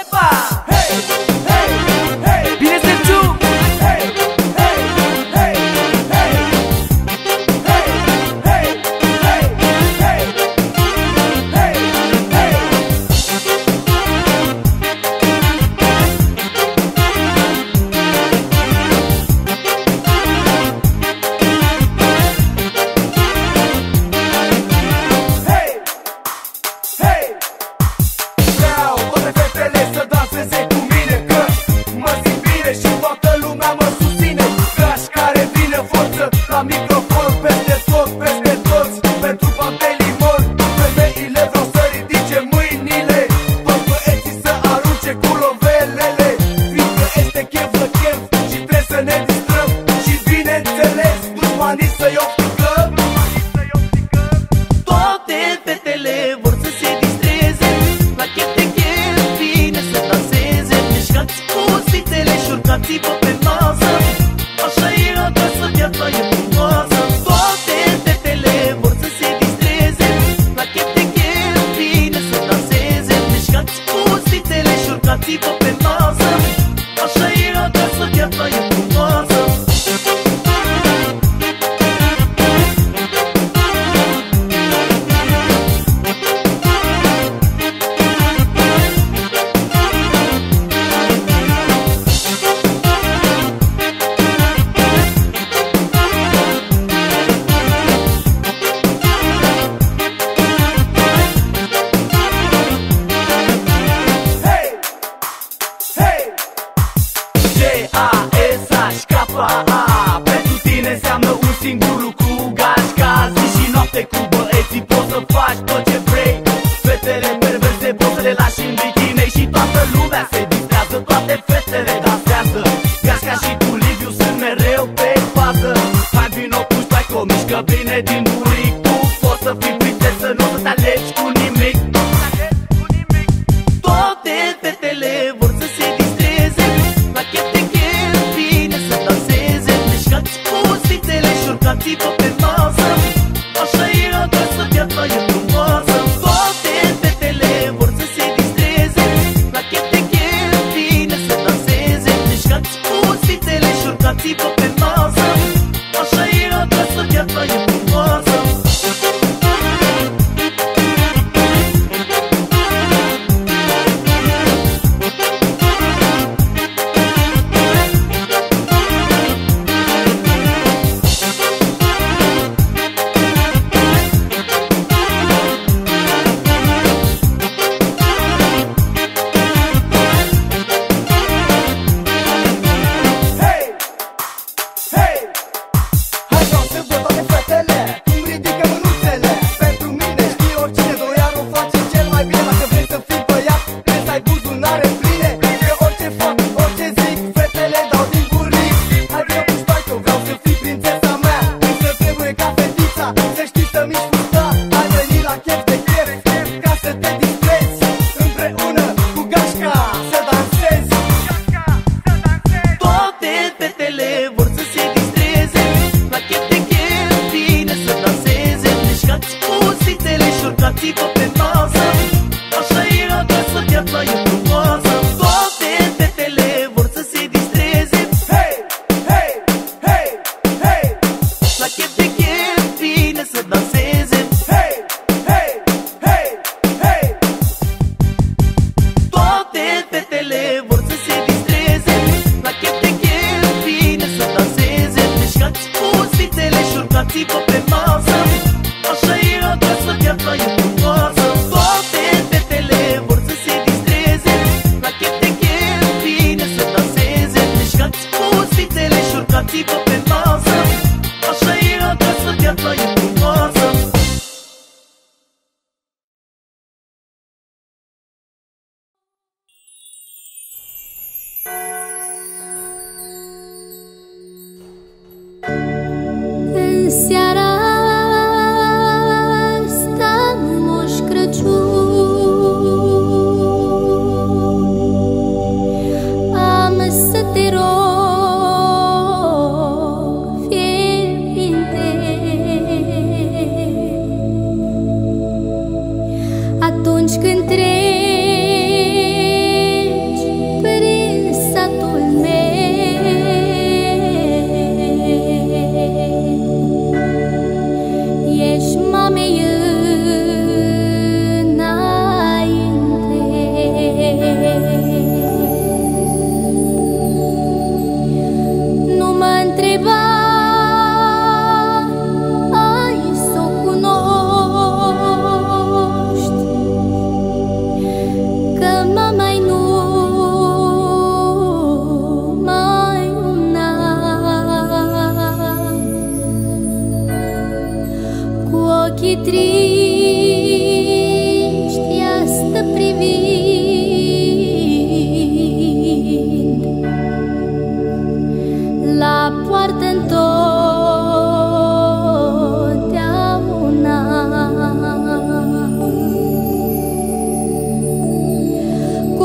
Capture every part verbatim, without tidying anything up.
Atunci când treci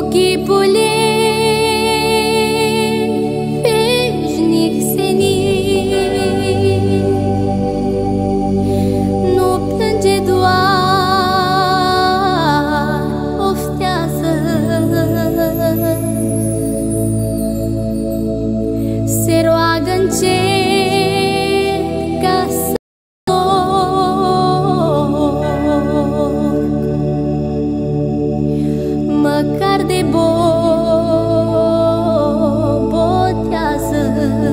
chipul ei veșnic senin, nu plânge, doar oftează. Se roagă încet ca să măcar de bobotează.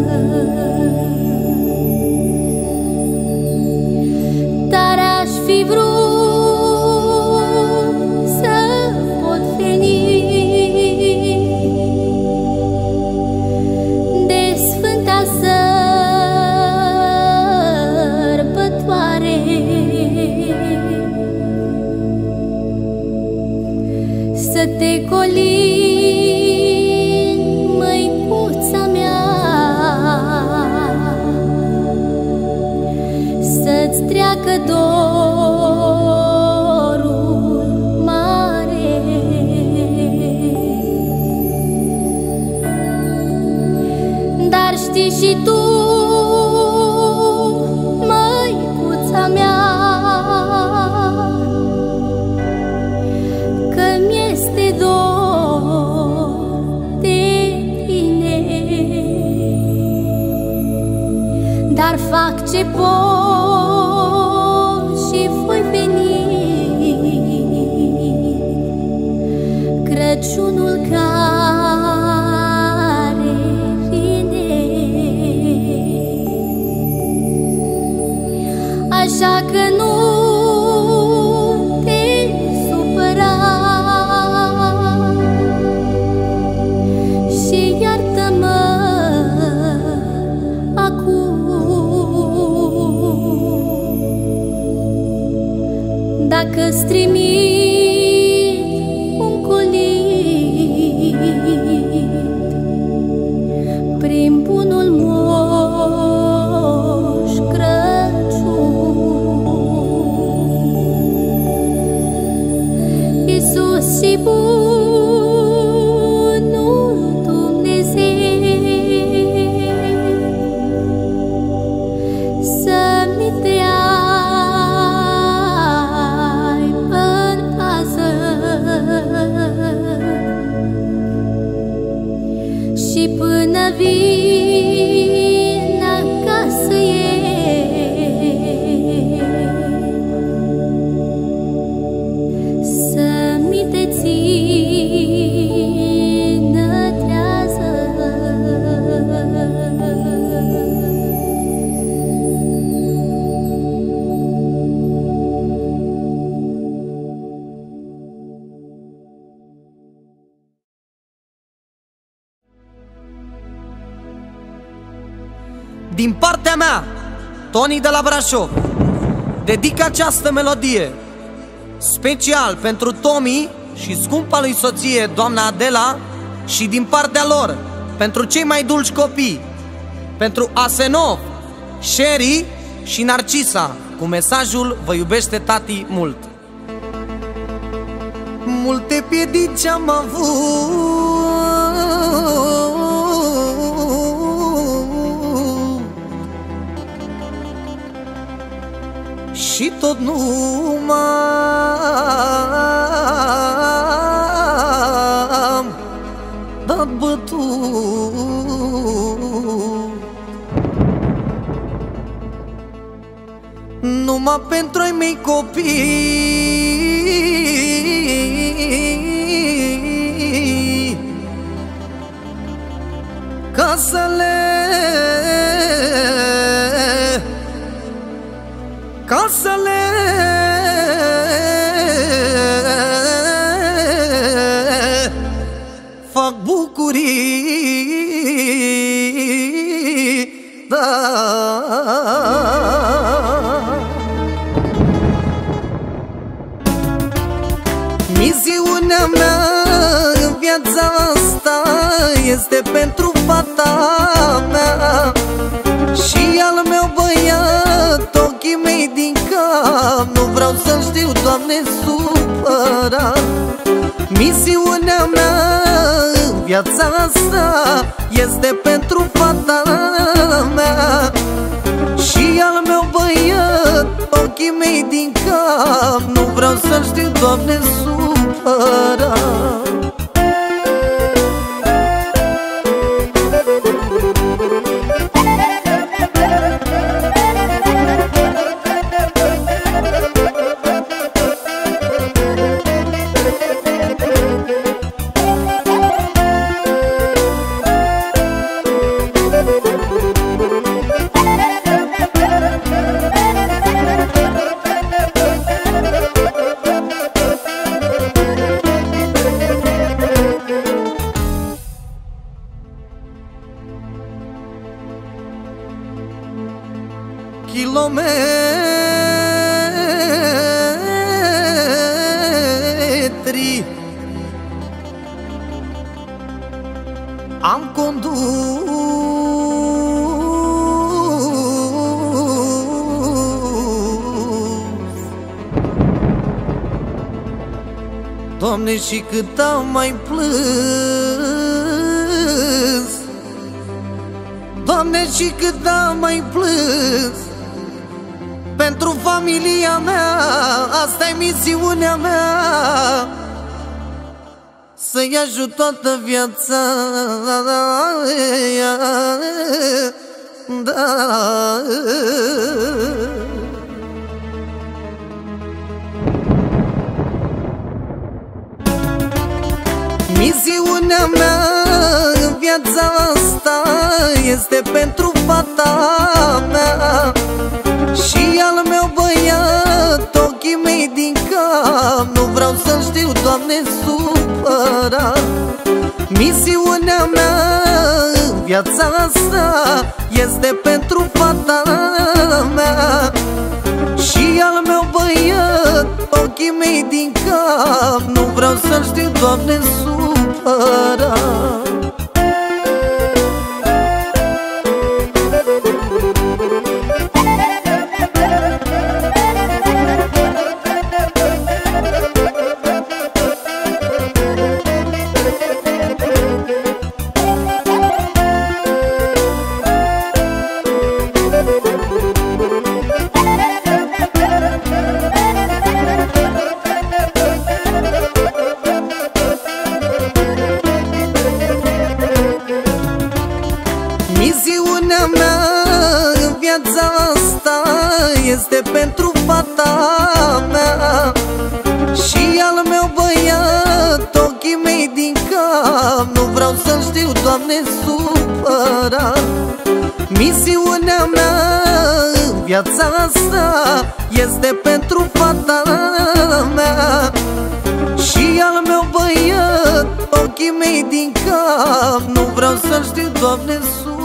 Dar aș fi vrut să pot veni de sfânta sărbătoare, să te colin, măicuța mea, să-ți treacă dorul mare. Dar știi și tu, măicuța mea, dar fac ce pot și voi veni Crăciunul care vine. Așa că nu te supăra și iartă-mă dacă-ți trimit un colit prin bunul Moș Crăciun. Iisus și bunul Dumnezeu să-mi te și până vin acasă ei, să-mi te țină trează. Din partea mea, Tony de la Brașov, dedic această melodie special pentru Tomi și scumpa lui soție, doamna Adela, și din partea lor, pentru cei mai dulci copii, pentru Asenov, Sherry și Narcisa, cu mesajul: vă iubește tati mult. Multe piedici am avut și tot nu m-am dat bătut. Numai pentru ai mei copii, ca să le ca să le fac bucurii, da. Misiunea mea în viața asta este pentru fata mea și al meu băiat, ochii mei din cap. Nu vreau să știu, Doamne, supărat, Misiunea mea în viața asta este pentru fata mea și al meu băiat, ochii mei din cap. Nu vreau să-l știu, Doamne, supărat. Kilometri am condus, Doamne, și cât am mai plâns, Doamne, și cât am mai plâns pentru familia mea. Asta-i misiunea mea, să-i ajut toată viața. Da. Misiunea mea în viața asta este pentru fata mea și al meu băiat, ochii mei din cap. Nu vreau să-l știu, Doamne, supărat. Misiunea mea în viața asta este pentru fata mea și al meu băiat, ochii mei din cap. Nu vreau să-l știu, Doamne, supărat. Misiunea mea în viața asta este pentru fata mea și al meu băiat, ochii mei din cap. Nu vreau să-l știu, Doamne, supărat. Misiunea mea în viața asta este pentru fata mea și al meu băiat, ochii mei din cap. Nu vreau să-l știu, Doamne, supărat.